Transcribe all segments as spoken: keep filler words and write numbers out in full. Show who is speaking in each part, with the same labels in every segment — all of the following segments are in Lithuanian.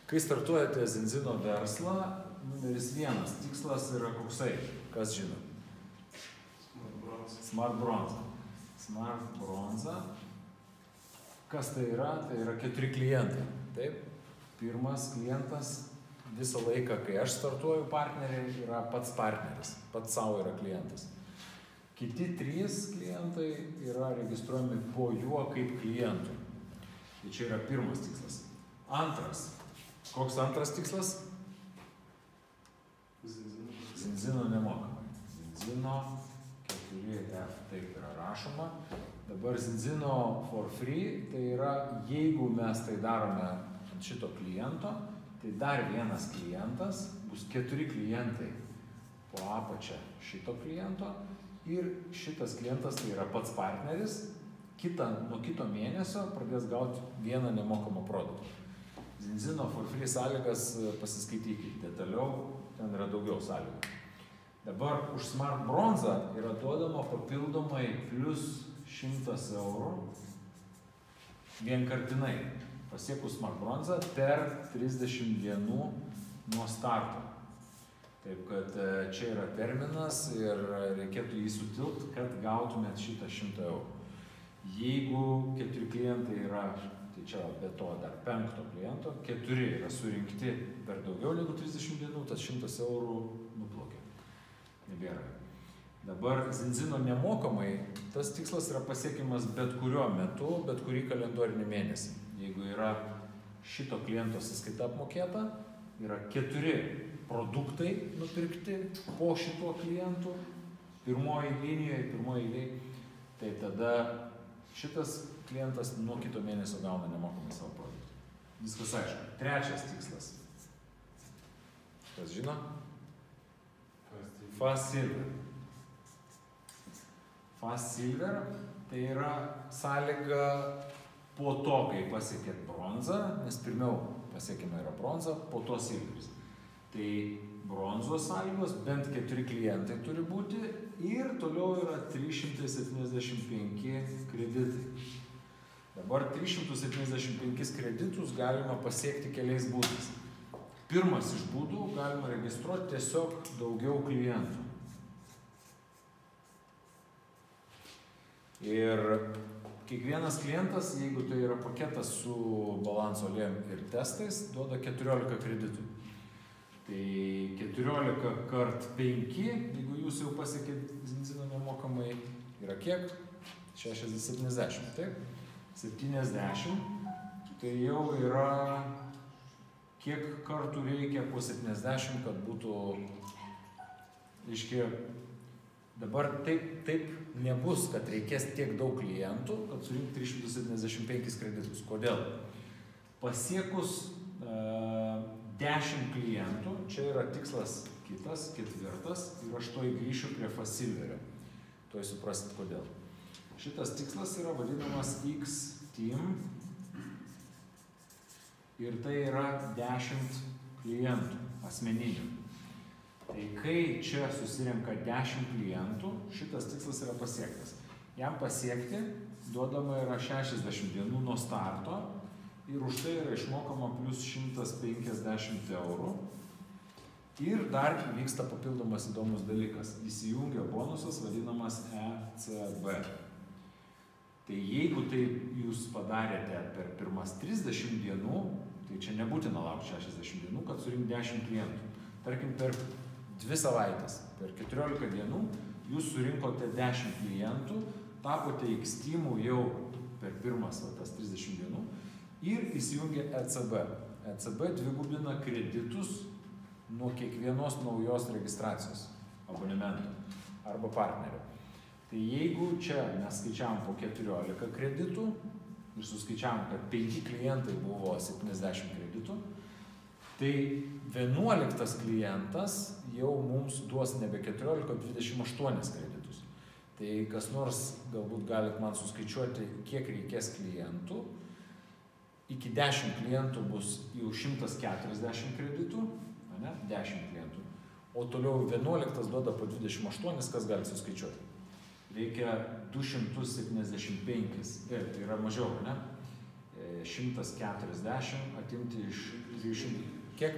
Speaker 1: Kai startuojate Zinzino verslą, numeris vienas tikslas yra koksai, kas žino? Smart Bronza. Smart Bronza. Kas tai yra? Tai yra keturi klientai. Taip? Pirmas klientas visą laiką, kai aš startuoju partneriai, yra pats partneris, pats savo yra klientas. Kiti trys klientai yra registruojami po juo kaip klientų. Tai čia yra pirmas tikslas. Antras. Koks antras tikslas? Zinzino nemokamai. Zinzino keturi F, taip yra rašoma. Dabar Zinzino for free, tai yra, jeigu mes tai darome ant šito kliento, tai dar vienas klientas, bus keturi klientai po apačia šito kliento ir šitas klientas tai yra pats partneris, kita, nuo kito mėnesio pradės gauti vieną nemokamą produktą. Zinzino for free sąlygas pasiskaitykite detaliau, ten yra daugiau sąlygų. Dabar už Smart Bronzą yra duodama papildomai plus šimtas eurų vienkartinai pasiekus Smart Bronzą per trisdešimt dienų nuo starto. Taip kad čia yra terminas ir reikėtų jį sutilpti, kad gautumėt šitą šimtą eurų. Jeigu keturi klientai yra, tai čia be to dar penkto kliento, keturi yra surinkti per daugiau negu trisdešimt dienų, tas šimtas eurų nuplaukė. Nebėra. Dabar Zinzino nemokamai, tas tikslas yra pasiekimas bet kuriuo metu, bet kurį kalendorinį mėnesį. Jeigu yra šito kliento sąskaita apmokėta, yra keturi produktai nupirkti po šituo klientu, pirmoji linijoje, pirmoji eilėje, tai tada šitas klientas nuo kito mėnesio gauna nemokamai savo produktą. Viskas aišku. Trečias tikslas. Kas žino? Fast Silver. Fast Silver tai yra sąlyga po to, kai pasiekėt bronzą, nes pirmiau pasiekime yra bronza, po to silveris. Tai bronzos sąlygos, bent keturi klientai turi būti ir toliau yra trys šimtai septyniasdešimt penki kreditai. Dabar trys šimtai septyniasdešimt penkis kreditus galima pasiekti keliais būdais. Pirmas iš būdų galima registruoti tiesiog daugiau klientų. Ir kiekvienas klientas, jeigu tai yra paketas su balanso lėm ir testais, duoda keturiolika kreditų. Tai keturiolika kart penki, jeigu jūs jau pasiekėt Zinzino nemokamai, yra kiek? šešiasdešimt septyniasdešimt, taip? septyniasdešimt, tai jau yra kiek kartų reikia po septyniasdešimt, kad būtų, reiškia, dabar taip, taip nebus, kad reikės tiek daug klientų, kad surinkti trys šimtai septyniasdešimt penkis kreditus. Kodėl? Pasiekus uh, dešimt klientų, čia yra tikslas kitas, ketvirtas, ir aš toj grįšiu prie Fast Silverio. Toj suprasit kodėl. Šitas tikslas yra vadinamas X-Team ir tai yra dešimt klientų asmeninių. Tai kai čia susirenka dešimt klientų, šitas tikslas yra pasiektas. Jam pasiekti duodama yra šešiasdešimt dienų nuo starto ir už tai yra išmokama plus šimtas penkiasdešimt eurų. Ir dar vyksta papildomas įdomus dalykas. Įsijungia bonusas vadinamas E C B. Tai jeigu tai jūs padarėte per pirmas trisdešimt dienų, tai čia nebūtina laukti šešiasdešimt dienų, kad surinkti dešimt klientų. Tarkim, per dvi savaitės, per keturiolika dienų, jūs surinkote dešimt klientų, tapote X-Team'u jau per pirmas va, tas trisdešimt dienų ir įsijungia E C B. E C B dvigubina kreditus nuo kiekvienos naujos registracijos abonemento arba partnerio. Tai jeigu čia mes skaičiavom po keturiolika kreditų ir suskaičiavom, kad penki klientai buvo septyniasdešimt kreditų, tai vienuoliktas klientas jau mums duos nebe keturiolika, o dvidešimt aštuonis kreditus. Tai kas nors galbūt galit man suskaičiuoti, kiek reikės klientų. Iki dešimt klientų bus jau šimtas keturiasdešimt kreditų, ne? dešimt klientų. O toliau vienuoliktas duoda po dvidešimt aštuonis, kas gali suskaičiuoti. Reikia du šimtus septyniasdešimt penkis, tai yra mažiau, ne? šimtas keturiasdešimt atimti iš trijų šimtų. Kiek?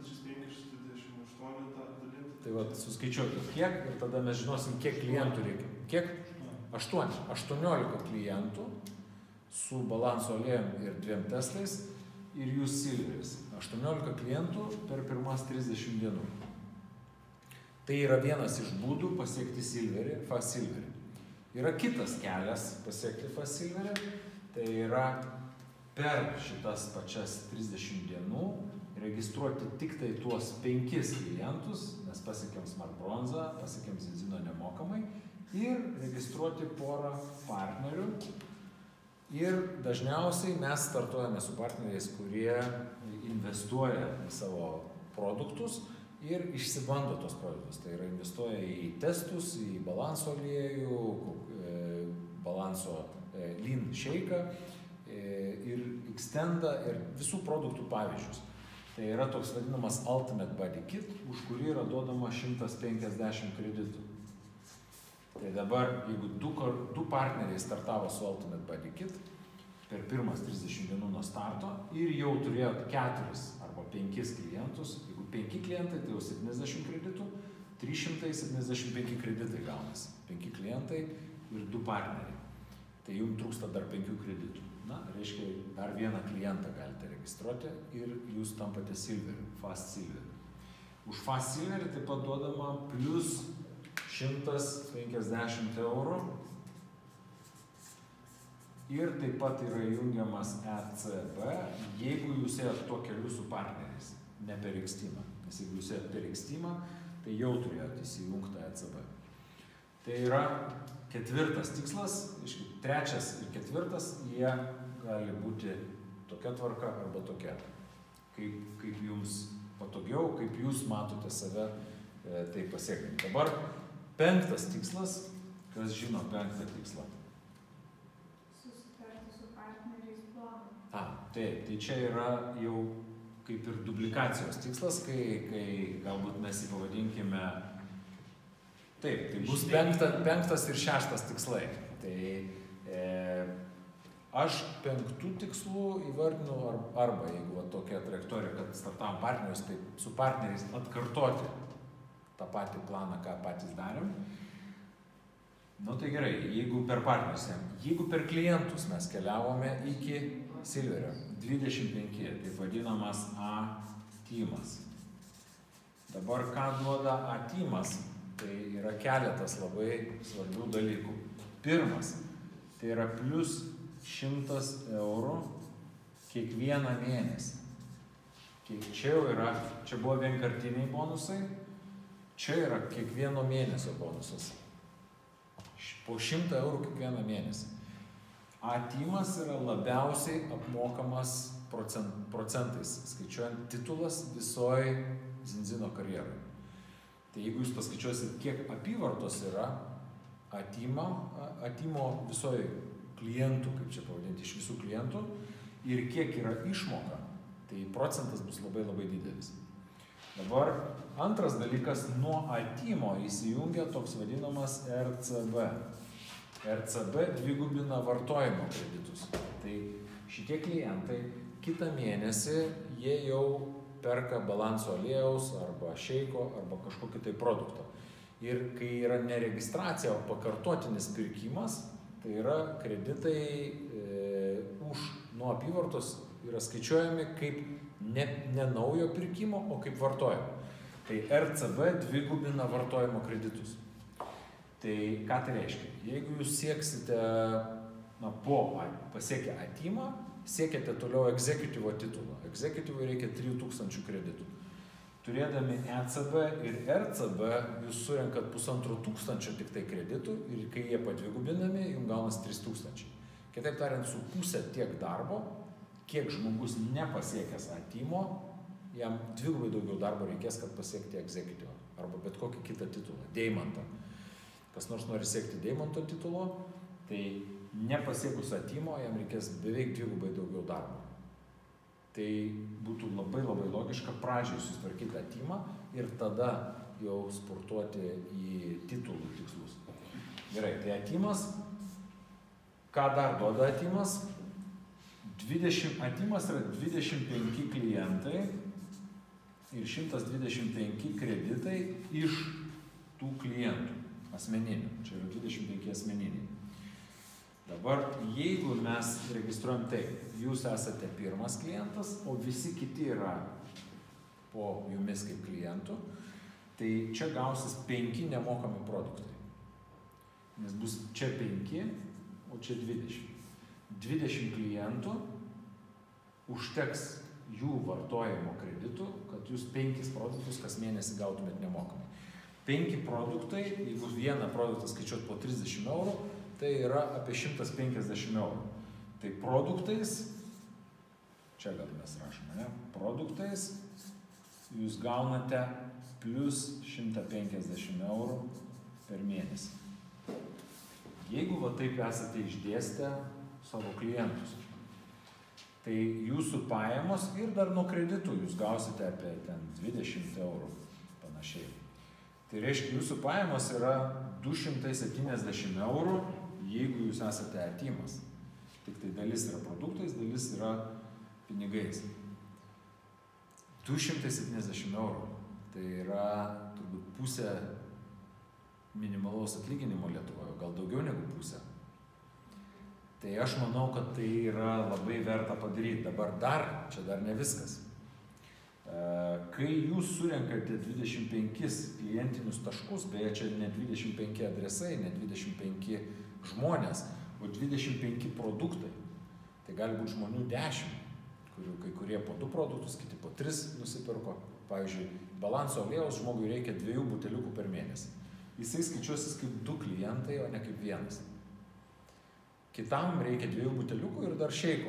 Speaker 1: Tai va, suskaičiuokit kiek ir tada mes žinosim, kiek klientų reikia. Kiek? aštuoni. aštuoniolika klientų su balanso aliejum ir dviem testais ir jūs silveris. aštuoniolika klientų per pirmas trisdešimt dienų. Tai yra vienas iš būdų pasiekti silverį, fast silverį. Yra kitas kelias pasiekti fast silverį, tai yra per šitas pačias trisdešimt dienų registruoti tik tai tuos penkis klientus, mes pasiekėm Smart Bronzą, pasiekėm Zinzino nemokamai ir registruoti porą partnerių. Ir dažniausiai mes startuojame su partneriais, kurie investuoja į savo produktus ir išsibando tos produktus. Tai yra investuoja į testus, į balanso aliejų, balanso lean shake ir extendą ir visų produktų pavyzdžius. Tai yra toks vadinamas Ultimate Body Kit, už kurį yra duodama šimtas penkiasdešimt kreditų. Tai dabar, jeigu du, du partneriai startavo su Ultimate Body Kit per pirmas trisdešimt dienų nuo starto ir jau turėjot keturis arba penkis klientus, jeigu penki klientai, tai jau septyniasdešimt kreditų, trys šimtai septyniasdešimt penki kreditai gaunasi. penki klientai ir du partneriai. Tai jums trūksta dar penkių kreditų. Na, reiškia, dar vieną klientą galite registruoti ir jūs tampate silveriu, fast silveriu. Už fast silverį taip pat duodama plus šimtas penkiasdešimt eurų ir taip pat yra jungiamas E C B, jeigu jūs ėjot tuo keliu su partneriais, ne per Xteamą. Nes jeigu jūs ėjot per Xteamą, tai jau turėjot įsijungtą E C B. Tai yra ketvirtas tikslas, trečias ir ketvirtas, jie gali būti tokia tvarka arba tokia. Kaip, kaip jums patogiau, kaip jūs matote save e, tai pasiekti. Dabar penktas tikslas, kas žino penktą tikslą?
Speaker 2: Susitarti su partneriais planą.
Speaker 1: A, taip, tai čia yra jau kaip ir duplikacijos tikslas, kai, kai galbūt mes jį pavadinkime. Taip, tai bus penkta, penktas ir šeštas tikslai. Tai e, aš penktų tikslų įvardinu arba, jeigu va, tokia trajektorija, kad startavom partnerius, tai su partneriais atkartoti tą patį planą, ką patys darėm. Nu tai gerai, jeigu per partnerius, jeigu per klientus mes keliavome iki silverio, dvidešimt penki, tai vadinamas A-teamas. Dabar ką duoda A-teamas? Tai yra keletas labai svarbių dalykų. Pirmas, tai yra plus šimtas eurų kiekvieną mėnesį. Čia jau yra, čia buvo vienkartiniai bonusai, čia yra kiekvieno mėnesio bonusas. Po šimtą eurų kiekvieną mėnesį. A-teamas yra labiausiai apmokamas procent, procentais, skaičiuojant titulas visoje Zinzino karjeroje. Tai jeigu jūs paskaičiuosit, kiek apyvartos yra A-teamo, A-teamo visoje klientų, kaip čia pavadinti, iš visų klientų, ir kiek yra išmoka, tai procentas bus labai labai didelis. Dabar antras dalykas, nuo A-teamo įsijungia toks vadinamas R C B. R C B dvigubina vartojimo kreditus. Tai šitie klientai kitą mėnesį jie jau perka balanso aliejaus arba šeiko arba kažkokį tai produktą. Ir kai yra ne registracija, o pakartotinis pirkimas, tai yra kreditai e, už nuo apyvartos yra skaičiuojami kaip ne, ne naujo pirkimo, o kaip vartojimo. Tai R C B dvigubina vartojimo kreditus. Tai ką tai reiškia? Jeigu jūs sieksite, na, po pasiekę A-teamą, siekiate toliau executive titulo. Executive reikia trijų tūkstančių kreditų. Turėdami E C B ir R C B, jūs surenkat pusantro tūkstančio tik tai kreditų ir kai jie padvigubinami, jums gaunas trys tūkstančiai. Kitaip tariant, su pusė tiek darbo, kiek žmogus nepasiekęs A-teamo, jam dvigubai daugiau darbo reikės, kad pasiekti executive arba bet kokį kitą titulą, Deimantą. Kas nors nori siekti Deimanto titulo, tai nepasiekus A-teamo, jam reikės beveik dvigubai daugiau darbo. Tai būtų labai labai logiška pradžiai susitvarkyti A-teamą ir tada jau sportuoti į titulų tikslus. Gerai, tai A-teamas, ką dar duoda A-teamas? dvidešimt, atimas yra dvidešimt penki klientai ir šimtas dvidešimt penki kreditai iš tų klientų asmeninių. Čia yra dvidešimt penki asmeniniai. Dabar, jeigu mes registruojam taip, jūs esate pirmas klientas, o visi kiti yra po jumis kaip klientų, tai čia gausis penki nemokami produktai. Nes bus čia penki, o čia dvidešimt. dvidešimt klientų užteks jų vartojimo kreditų, kad jūs penkis produktus kas mėnesį gautumėt nemokamai. penki produktai, jeigu vieną produktą skaičiuot po trisdešimt eurų, tai yra apie šimtas penkiasdešimt eurų. Tai produktais, čia gal mes rašome, ne? Produktais jūs gaunate plus šimtą penkiasdešimt eurų per mėnesį. Jeigu va taip esate išdėstę savo klientus, tai jūsų pajamos ir dar nuo kreditų jūs gausite apie ten dvidešimt eurų panašiai. Tai reiškia, jūsų pajamos yra du šimtai septyniasdešimt eurų, jeigu jūs esate atimas. Tik tai dalis yra produktais, dalis yra pinigais. du šimtai septyniasdešimt eurų. Tai yra turbūt pusė minimalaus atlyginimo Lietuvoje, gal daugiau negu pusė. Tai aš manau, kad tai yra labai verta padaryti. Dabar dar, čia dar ne viskas. Kai jūs surenkate dvidešimt penkis klientinius taškus, beje, čia ne dvidešimt penki adresai, ne dvidešimt penki žmonės, o dvidešimt penki produktai. Tai gali būti žmonių dešimt, kurių kai kurie po du produktus, kiti po tris nusipirko. Pavyzdžiui, balanso aliejaus žmogui reikia dviejų buteliukų per mėnesį. Jisai skaičiuosis kaip du klientai, o ne kaip vienas. Kitam reikia dviejų buteliukų ir dar šeiko.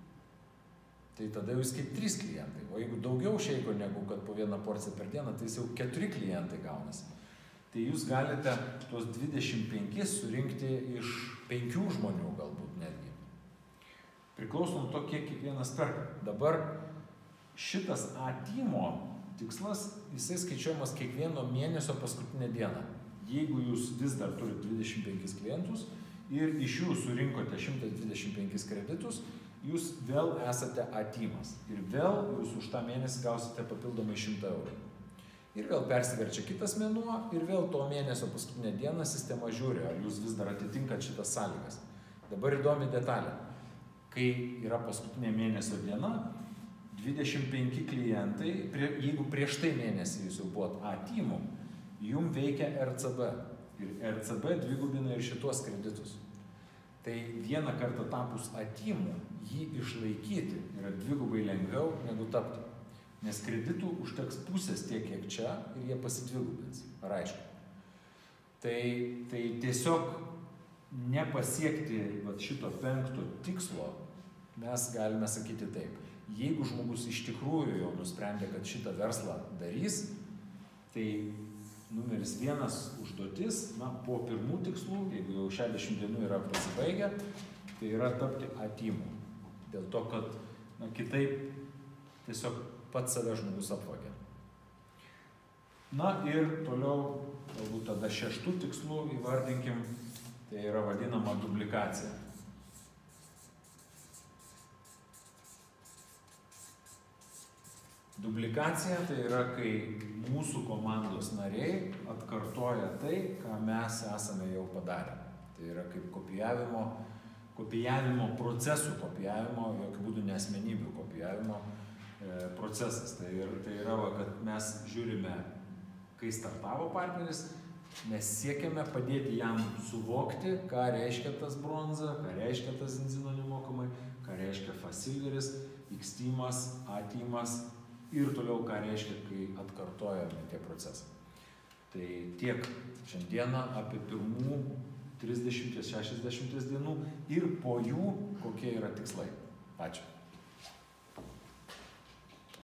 Speaker 1: Tai tada jūs kaip trys klientai. O jeigu daugiau šeiko negu kad po vieną porciją per dieną, tai jau keturi klientai gaunasi. Tai jūs galite tuos dvidešimt penkis surinkti iš penkių žmonių galbūt netgi. Priklauso nuo to, kiek kiekvienas perka. Dabar šitas atimo tikslas, jisai skaičiuojamas kiekvieno mėnesio paskutinę dieną. Jeigu jūs vis dar turite dvidešimt penkis klientus ir iš jų surinkote šimtą dvidešimt penkis kreditus, jūs vėl esate atimas. Ir vėl jūs už tą mėnesį gausite papildomai šimtą eurų. Ir vėl persiverčia kitas mėnuo ir vėl to mėnesio paskutinę dieną sistema žiūri, ar jūs vis dar atitinkat šitas sąlygas. Dabar įdomi detalė. Kai yra paskutinė mėnesio diena, dvidešimt penki klientai, prie, jeigu prieš tai mėnesį jūs jau buvot atimų, jum veikia R C B. Ir R C B dvigubina ir šitos kreditus. Tai vieną kartą tapus atimu, jį išlaikyti yra dvigubai lengviau negu tapti. Nes kreditų užteks pusės tiek, kiek čia, ir jie pasidvigubins. Ar aišku? Tai, tai tiesiog nepasiekti vat, šito penkto tikslo, mes galime sakyti taip. Jeigu žmogus iš tikrųjų jau nusprendė, kad šitą verslą darys, tai numeris vienas užduotis, na, po pirmų tikslų, jeigu jau šešiasdešimt dienų yra pasibaigę, tai yra tapti atimu. Dėl to, kad na, kitaip tiesiog pats save žmogus apvagia. Na ir toliau, galbūt tada šeštų tikslų įvardinkim, tai yra vadinama duplikacija. Duplikacija tai yra, kai mūsų komandos nariai atkartoja tai, ką mes esame jau padarę. Tai yra kaip kopijavimo, kopijavimo procesų, kopijavimo, jokių būdų ne asmenybių kopijavimo e, procesas. Tai, ir, tai yra, va, kad mes žiūrime, kai startavo partneris, mes siekiame padėti jam suvokti, ką reiškia tas bronza, ką reiškia tas Inzino nemokamai, ką reiškia Fasilveris, X-teamas, A-teamas, ir toliau, ką reiškia, kai atkartojame tie procesai. Tai tiek šiandieną apie pirmų trisdešimt šešiasdešimt dienų ir po jų kokie yra tikslai. Ačiū.